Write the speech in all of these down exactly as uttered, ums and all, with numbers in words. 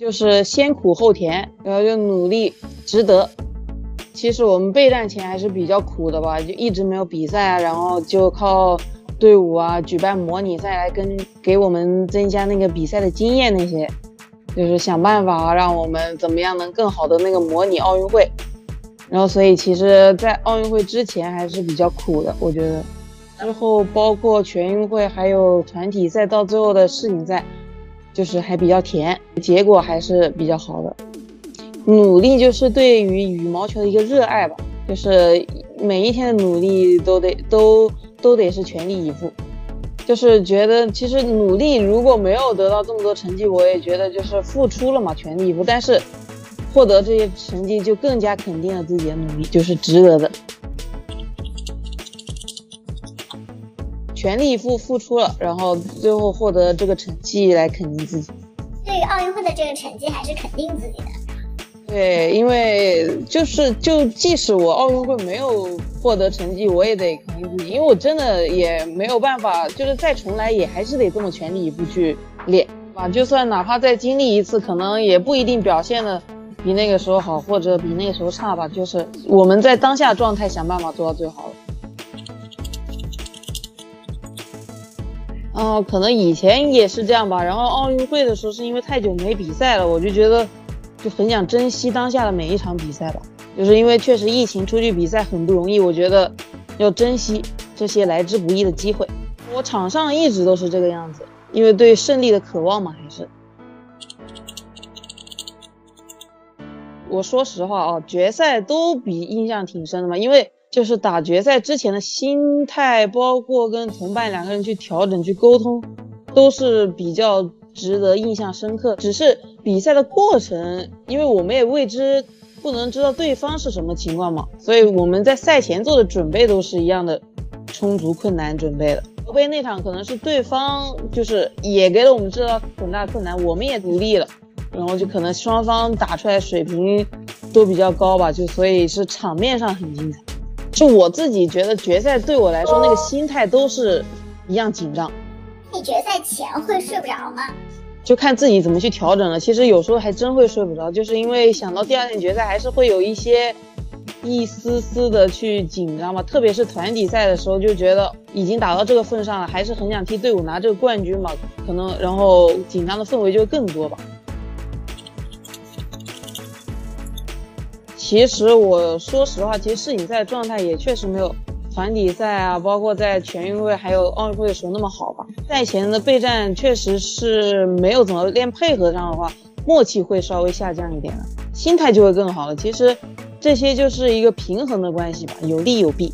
就是先苦后甜，然后就努力，值得。其实我们备战前还是比较苦的吧，就一直没有比赛啊，然后就靠队伍啊举办模拟赛来跟给我们增加那个比赛的经验，那些就是想办法让我们怎么样能更好的那个模拟奥运会。然后所以其实在奥运会之前还是比较苦的，我觉得。之后包括全运会还有团体赛到最后的世锦赛，就是还比较甜，结果还是比较好的。努力就是对于羽毛球的一个热爱吧，就是每一天的努力都得都都得是全力以赴。就是觉得其实努力如果没有得到这么多成绩，我也觉得就是付出了嘛，全力以赴，但是获得这些成绩就更加肯定了自己的努力，就是值得的。全力以赴付出了，然后最后获得这个成绩来肯定自己。 对于奥运会的这个成绩还是肯定自己的。 对，因为就是就即使我奥运会没有获得成绩，我也得肯定自己，因为我真的也没有办法，就是再重来也还是得这么全力以赴去练吧。就算哪怕再经历一次，可能也不一定表现的比那个时候好，或者比那个时候差吧。就是我们在当下状态想办法做到最好了。哦、呃，可能以前也是这样吧。然后奥运会的时候是因为太久没比赛了，我就觉得就很想珍惜当下的每一场比赛吧。就是因为确实疫情出去比赛很不容易，我觉得要珍惜这些来之不易的机会。我场上一直都是这个样子，因为对胜利的渴望嘛，还是。我说实话啊，决赛都比印象挺深的嘛，因为就是打决赛之前的心态，包括跟同伴两个人去调整、去沟通，都是比较值得印象深刻。只是比赛的过程，因为我们也未知，不能知道对方是什么情况嘛，所以我们在赛前做的准备都是一样的，充足、困难准备的。德杯那场可能是对方就是也给了我们知道很大困难，我们也努力了，然后就可能双方打出来水平都比较高吧，就所以是场面上很精彩。就我自己觉得决赛对我来说那个心态都是一样紧张。 你决赛前会睡不着吗？ 就看自己怎么去调整了。其实有时候还真会睡不着，就是因为想到第二天决赛还是会有一些一丝丝的去紧张嘛，特别是团体赛的时候，就觉得已经打到这个份上了，还是很想替队伍拿这个冠军嘛，可能然后紧张的氛围就更多吧。其实我说实话，其实世锦赛状态也确实没有团体赛啊，包括在全运会还有奥运会的时候那么好吧。赛前的备战确实是没有怎么练配合上的话，默契会稍微下降一点了，心态就会更好了。其实这些就是一个平衡的关系吧，有利有弊。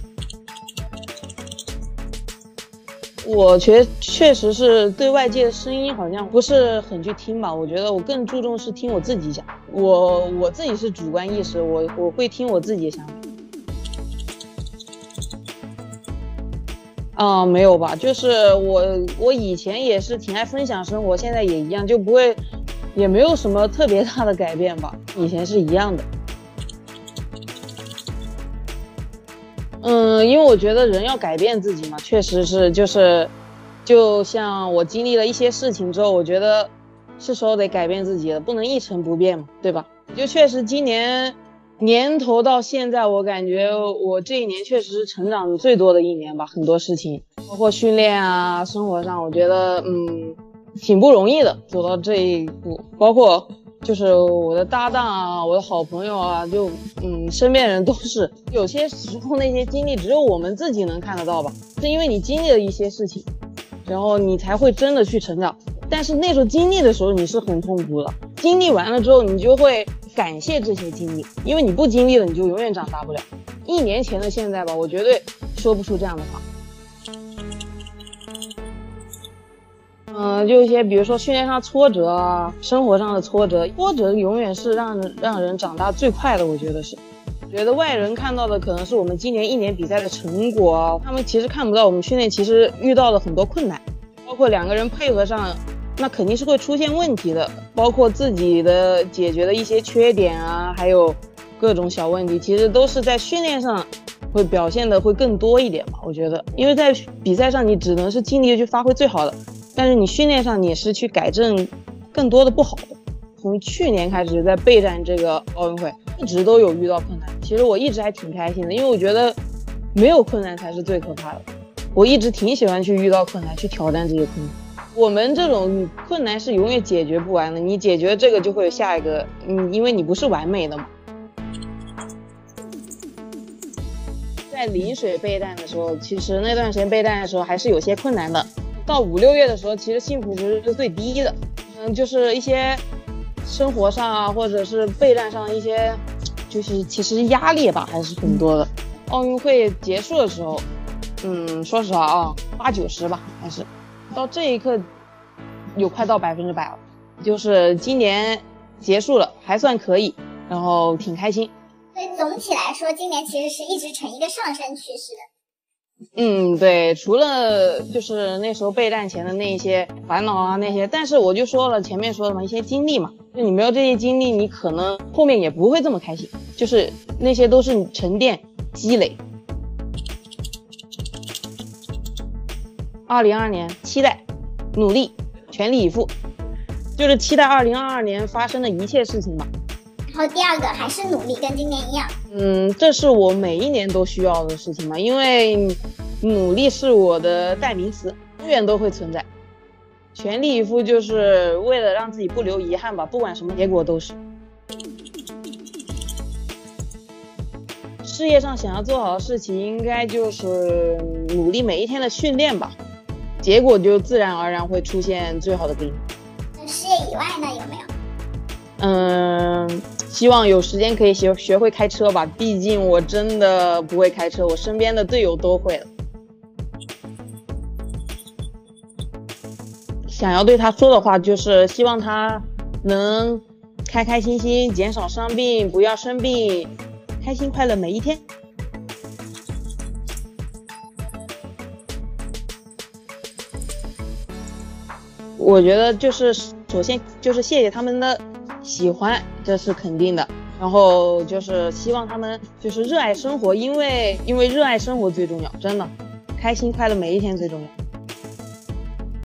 我觉确实是对外界的声音好像不是很去听吧，我觉得我更注重是听我自己讲，我我自己是主观意识，我我会听我自己的想法。啊、嗯，没有吧，就是我我以前也是挺爱分享生活，现在也一样，就不会也没有什么特别大的改变吧，以前是一样的。嗯，因为我觉得人要改变自己嘛，确实是，就是就像我经历了一些事情之后，我觉得是时候得改变自己了，不能一成不变嘛，对吧？就确实今年年头到现在，我感觉我这一年确实是成长最多的一年吧，很多事情，包括训练啊，生活上，我觉得嗯挺不容易的，走到这一步，包括就是我的搭档啊，我的好朋友啊，就嗯，身边人都是，有些时候那些经历只有我们自己能看得到吧，是因为你经历了一些事情，然后你才会真的去成长。但是那时候经历的时候你是很痛苦的，经历完了之后你就会感谢这些经历，因为你不经历了你就永远长大不了。一年前的现在吧，我绝对说不出这样的话。嗯，就一些比如说训练上挫折啊，生活上的挫折，挫折永远是让人让人长大最快的，我觉得是。觉得外人看到的可能是我们今年一年比赛的成果啊，他们其实看不到我们训练其实遇到了很多困难，包括两个人配合上，那肯定是会出现问题的，包括自己的解决的一些缺点啊，还有各种小问题，其实都是在训练上会表现的会更多一点嘛，我觉得，因为在比赛上你只能是尽力去发挥最好的。但是你训练上你也是去改正更多的不好的， 从去年开始在备战这个奥运会，一直都有遇到困难。其实我一直还挺开心的，因为我觉得没有困难才是最可怕的。我一直挺喜欢去遇到困难，去挑战这些困难。我们这种困难是永远解决不完的，你解决这个就会有下一个，嗯，因为你不是完美的嘛。在临水备战的时候，其实那段时间备战的时候还是有些困难的。到五六月的时候，其实幸福值是最低的，嗯，就是一些生活上啊，或者是备战上一些，就是其实压力吧还是很多的。奥运会结束的时候，嗯，说实话啊，八九十吧，还是到这一刻有快到百分之百了，就是今年结束了，还算可以，然后挺开心。 所以总体来说，今年其实是一直呈一个上升趋势的。 嗯，对，除了就是那时候备战前的那些烦恼啊那些，但是我就说了前面说的嘛，一些经历嘛，就你没有这些经历，你可能后面也不会这么开心，就是那些都是沉淀积累。二零二二年期待努力全力以赴，就是期待二零二二年发生的一切事情嘛。 然后第二个还是努力，跟今年一样。 嗯，这是我每一年都需要的事情嘛，因为努力是我的代名词，永远都会存在。全力以赴就是为了让自己不留遗憾吧，不管什么结果都是。事业上想要做好的事情，应该就是努力每一天的训练吧，结果就自然而然会出现最好的给你。 那事业以外呢，有没有？ 嗯，希望有时间可以学学会开车吧，毕竟我真的不会开车，我身边的队友都会了。想要对他说的话就是希望他能开开心心，减少伤病，不要生病，开心快乐每一天。我觉得就是首先就是谢谢他们的喜欢，这是肯定的，然后就是希望他们就是热爱生活，因为因为热爱生活最重要，真的开心快乐每一天最重要。